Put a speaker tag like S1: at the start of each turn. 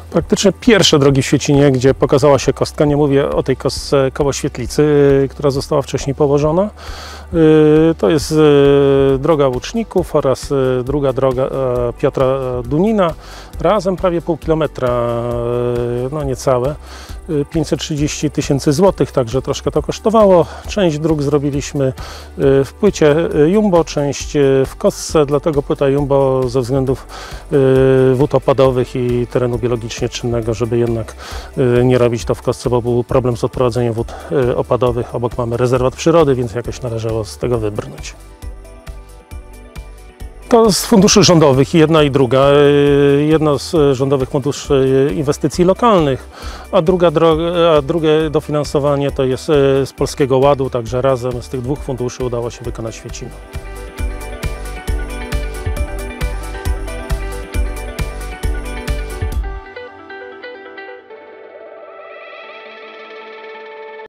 S1: Praktycznie pierwsze drogi w Świecinie, gdzie pokazała się kostka, nie mówię o tej kostce koło świetlicy, która została wcześniej położona. To jest droga Łuczników oraz druga droga Piotra Dunina. Razem prawie pół kilometra, no niecałe. 530 000 złotych, także troszkę to kosztowało. Część dróg zrobiliśmy w płycie jumbo, część w kostce, dlatego płyta jumbo ze względów wód opadowych i terenu biologicznie czynnego, żeby jednak nie robić to w kostce, bo był problem z odprowadzeniem wód opadowych. Obok mamy rezerwat przyrody, więc jakoś należało z tego wybrnąć. To z funduszy rządowych, jedna i druga. Jedno z rządowych funduszy inwestycji lokalnych, a drugie dofinansowanie to jest z Polskiego Ładu, także razem z tych dwóch funduszy udało się wykonać Świecino.